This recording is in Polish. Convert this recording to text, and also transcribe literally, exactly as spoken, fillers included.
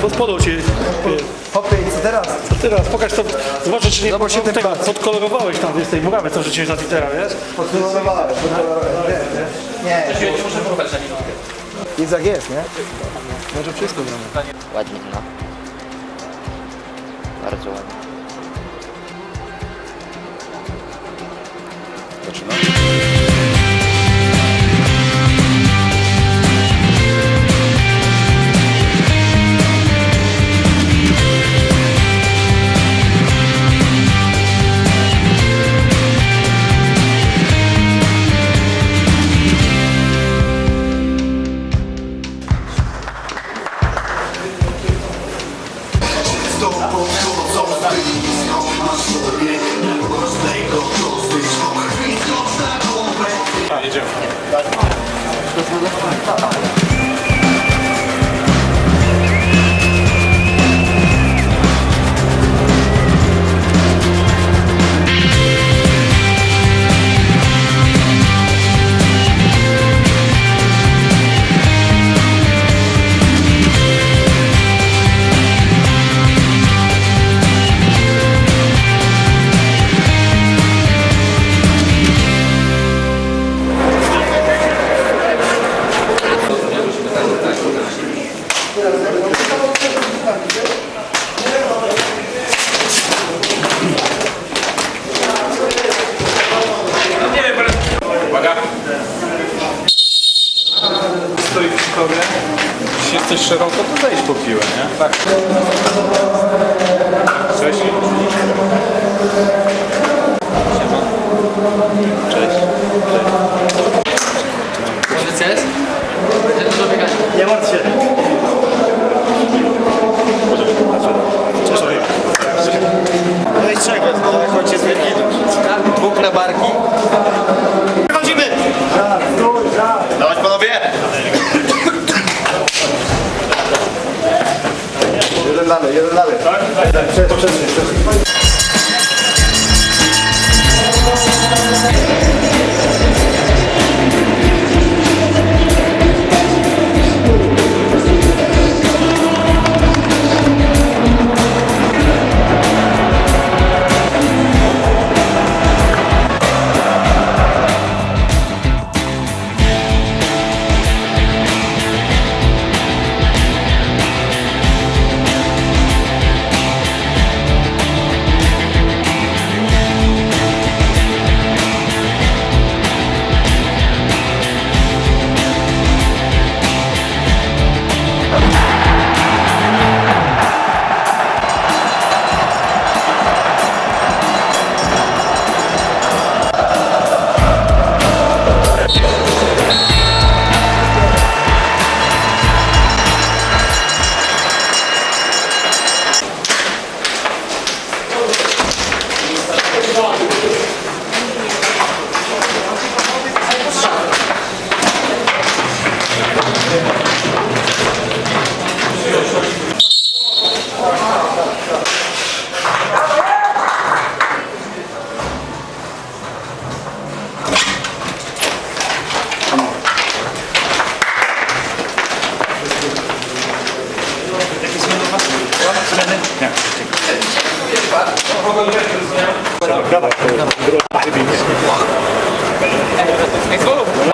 bo spodał cię. Hopy, i co teraz? Co teraz? Pokaż to, zobaczę czy nie Zobacz się tego, ten podkolorowałeś tam z tej murawy, co rzuciłeś na Twittera, wiesz? Podkolorowałem, podkolorowałem, nie. Nie, Muszę poruchać na minutkę. jest jak jest, nie? Może wszystko gramy. Ładnie, no. Bardzo ładnie. Zaczynam. Jedziemy. Uwaga. Stoi w kobie. Jeśli jesteś szeroko, to zejdź po piłę, nie? Tak. Cześć. Cześć. Pozycja jest? Będzie dużo biegać. Nie martw się. No i czego? No jak ojciec wypnie. Dwóch na barki. Wychodzimy! Dawać panowie! Jeden dalej, jeden dalej. Tak? To przed mnie. Dawaj, dawaj.